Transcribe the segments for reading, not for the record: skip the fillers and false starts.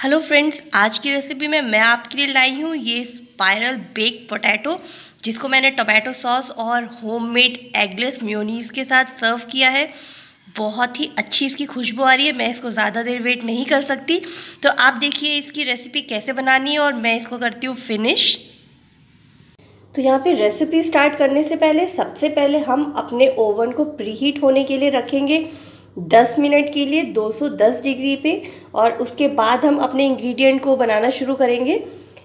Hello friends, आज की recipe में मैं आपके लिए लाई हूँ ये स्पाइरल बेक पोटैटो, जिसको मैंने टोमेटो सॉस और होममेड एगलेस मेयोनीज के साथ सर्व किया है। बहुत ही अच्छी इसकी खुशबू आ रही है। मैं इसको ज़्यादा देर वेट नहीं कर सकती, तो आप देखिए इसकी रेसिपी कैसे बनानी है और मैं इसको करती हूँ फिनिश। तो यहाँ पे रेसिपी स्टार्ट करने से पहले सबसे पहले हम अपने ओवन को प्रीहीट होने के लिए रखेंगे 10 मिनट के लिए 210 डिग्री पे, और उसके बाद हम अपने इंग्रेडिएंट को बनाना शुरू करेंगे।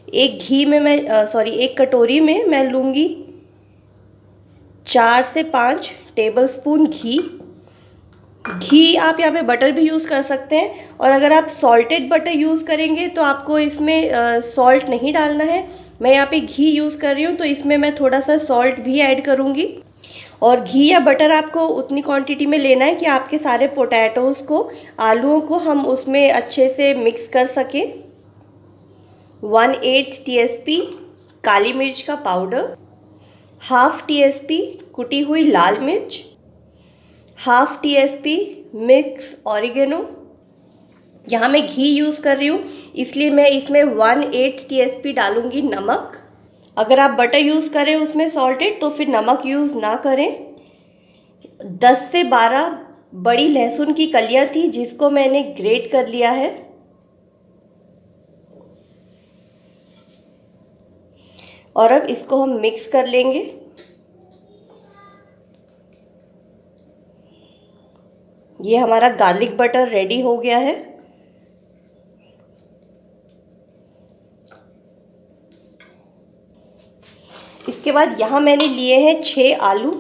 एक कटोरी में मैं लूँगी 4 से 5 टेबलस्पून घी। आप यहाँ पे बटर भी यूज़ कर सकते हैं, और अगर आप सॉल्टेड बटर यूज़ करेंगे तो आपको इसमें सॉल्ट नहीं डालना है। मैं यहाँ पे घी यूज़ कर रही हूँ, तो इसमें मैं थोड़ा सा सॉल्ट भी ऐड करूँगी। और घी या बटर आपको उतनी क्वांटिटी में लेना है कि आपके सारे पोटैटोज़ को, आलूओं को हम उसमें अच्छे से मिक्स कर सकें। 1/8 टीएसपी काली मिर्च का पाउडर, ½ टीएसपी कुटी हुई लाल मिर्च, ½ टीएसपी मिक्स ऑरिगेनो। यहाँ मैं घी यूज़ कर रही हूँ, इसलिए मैं इसमें 1/8 टीएसपी डालूँगी नमक। अगर आप बटर यूज़ करें उसमें सॉल्टेड, तो फिर नमक यूज़ ना करें। 10 से 12 बड़ी लहसुन की कलियां थी, जिसको मैंने ग्रेट कर लिया है। और अब इसको हम मिक्स कर लेंगे। ये हमारा गार्लिक बटर रेडी हो गया है। इसके बाद यहाँ मैंने लिए हैं 6 आलू,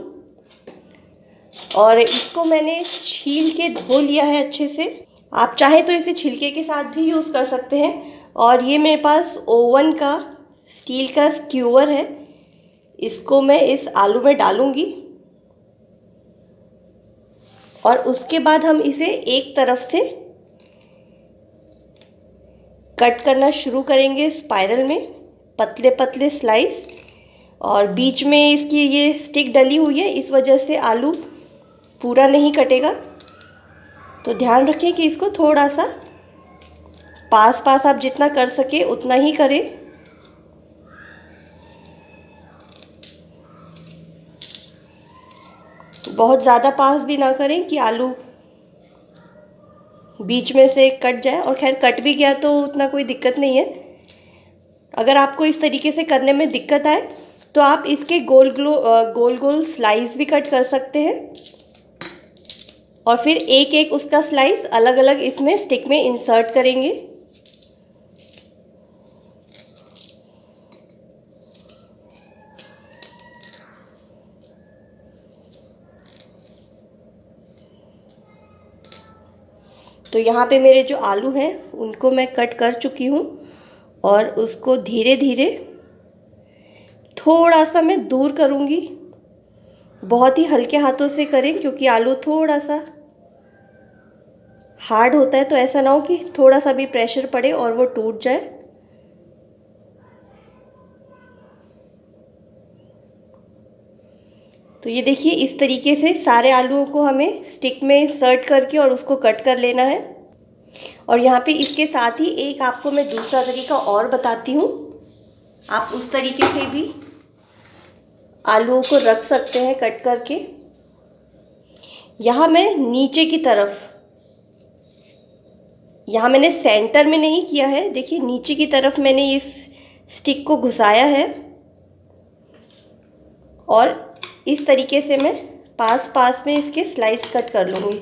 और इसको मैंने छील के धो लिया है अच्छे से। आप चाहें तो इसे छिलके के साथ भी यूज़ कर सकते हैं। और ये मेरे पास ओवन का स्टील का स्क्यूवर है, इसको मैं इस आलू में डालूंगी, और उसके बाद हम इसे एक तरफ से कट करना शुरू करेंगे स्पाइरल में, पतले पतले स्लाइस। और बीच में इसकी ये स्टिक डली हुई है, इस वजह से आलू पूरा नहीं कटेगा, तो ध्यान रखें कि इसको थोड़ा सा पास पास आप जितना कर सके उतना ही करें। बहुत ज़्यादा पास भी ना करें कि आलू बीच में से कट जाए, और खैर कट भी गया तो उतना कोई दिक्कत नहीं है। अगर आपको इस तरीके से करने में दिक्कत आए तो आप इसके गोल गोल स्लाइस भी कट कर सकते हैं, और फिर एक एक उसका स्लाइस अलग अलग इसमें स्टिक में इंसर्ट करेंगे। तो यहाँ पे मेरे जो आलू हैं उनको मैं कट कर चुकी हूँ, और उसको धीरे धीरे थोड़ा सा मैं दूर करूँगी। बहुत ही हल्के हाथों से करें, क्योंकि आलू थोड़ा सा हार्ड होता है, तो ऐसा ना हो कि थोड़ा सा भी प्रेशर पड़े और वो टूट जाए। तो ये देखिए, इस तरीके से सारे आलूओं को हमें स्टिक में इंसर्ट करके और उसको कट कर लेना है। और यहाँ पे इसके साथ ही एक आपको मैं दूसरा तरीका और बताती हूँ। आप उस तरीके से भी आलूओं को रख सकते हैं कट करके। यहाँ मैं नीचे की तरफ, यहाँ मैंने सेंटर में नहीं किया है, देखिए नीचे की तरफ मैंने इस स्टिक को घुसाया है, और इस तरीके से मैं पास पास में इसके स्लाइस कट कर लूँगी।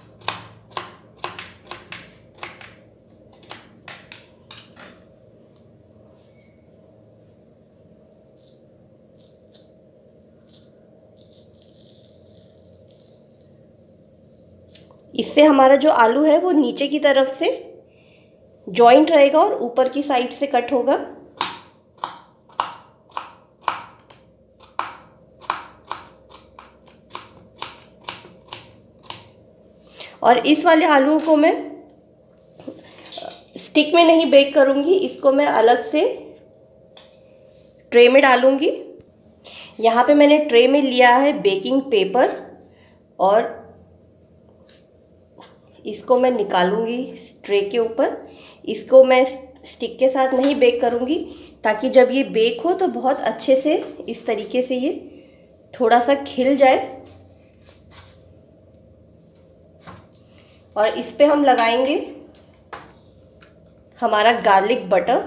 इससे हमारा जो आलू है वो नीचे की तरफ से जॉइंट रहेगा और ऊपर की साइड से कट होगा। और इस वाले आलूओं को मैं स्टिक में नहीं बेक करूँगी, इसको मैं अलग से ट्रे में डालूँगी। यहाँ पे मैंने ट्रे में लिया है बेकिंग पेपर, और इसको मैं निकालूंगी ट्रे के ऊपर। इसको मैं स्टिक के साथ नहीं बेक करूँगी, ताकि जब ये बेक हो तो बहुत अच्छे से इस तरीके से ये थोड़ा सा खिल जाए। और इस पे हम लगाएंगे हमारा गार्लिक बटर।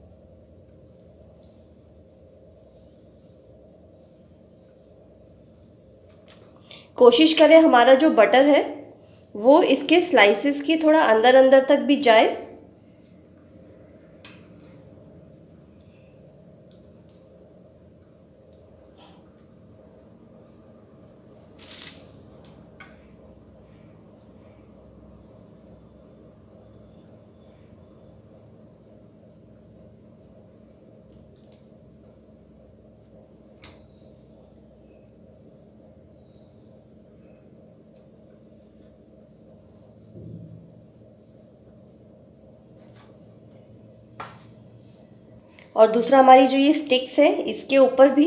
कोशिश करें हमारा जो बटर है वो इसके स्लाइसेस की थोड़ा अंदर अंदर तक भी जाए। और दूसरा हमारी जो ये स्टिक्स है इसके ऊपर भी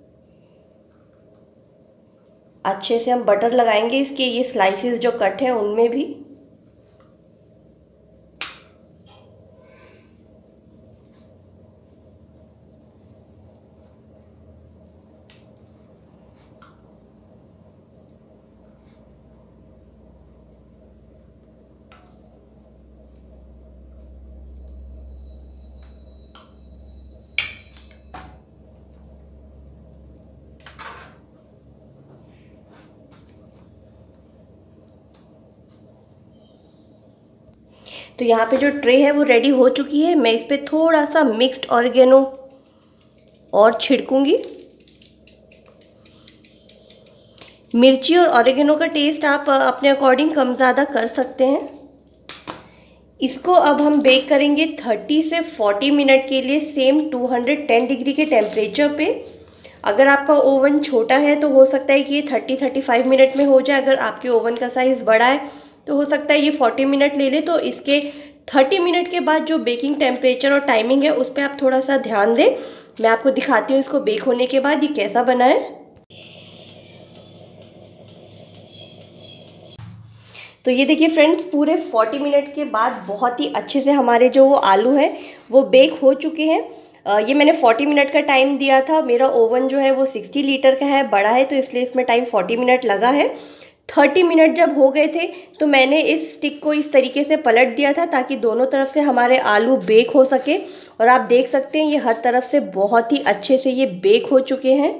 अच्छे से हम बटर लगाएंगे, इसके ये स्लाइसेस जो कट हैं उनमें भी। तो यहाँ पे जो ट्रे है वो रेडी हो चुकी है। मैं इस पर थोड़ा सा मिक्स्ड ऑरिगेनो और छिड़कूंगी। मिर्ची और ऑरिगेनो का टेस्ट आप अपने अकॉर्डिंग कम ज़्यादा कर सकते हैं। इसको अब हम बेक करेंगे 30 से 40 मिनट के लिए सेम 210 डिग्री के टेम्परेचर पे। अगर आपका ओवन छोटा है तो हो सकता है कि ये 30-35 मिनट में हो जाए। अगर आपके ओवन का साइज़ बड़ा है तो हो सकता है ये 40 मिनट ले ले। तो इसके 30 मिनट के बाद जो बेकिंग टेम्परेचर और टाइमिंग है उस पर आप थोड़ा सा ध्यान दें। मैं आपको दिखाती हूँ इसको बेक होने के बाद ये कैसा बना है। तो ये देखिए फ्रेंड्स, पूरे 40 मिनट के बाद बहुत ही अच्छे से हमारे जो वो आलू हैं वो बेक हो चुके हैं। ये मैंने 40 मिनट का टाइम दिया था। मेरा ओवन जो है वो 60 लीटर का है, बड़ा है, तो इसलिए इसमें टाइम 40 मिनट लगा है। 30 मिनट जब हो गए थे तो मैंने इस स्टिक को इस तरीके से पलट दिया था ताकि दोनों तरफ से हमारे आलू बेक हो सके। और आप देख सकते हैं ये हर तरफ से बहुत ही अच्छे से ये बेक हो चुके हैं।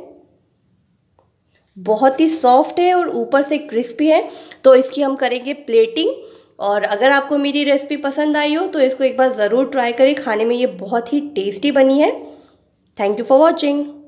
बहुत ही सॉफ्ट है और ऊपर से क्रिस्पी है। तो इसकी हम करेंगे प्लेटिंग। और अगर आपको मेरी रेसिपी पसंद आई हो तो इसको एक बार ज़रूर ट्राई करें। खाने में ये बहुत ही टेस्टी बनी है। Thank you for watching.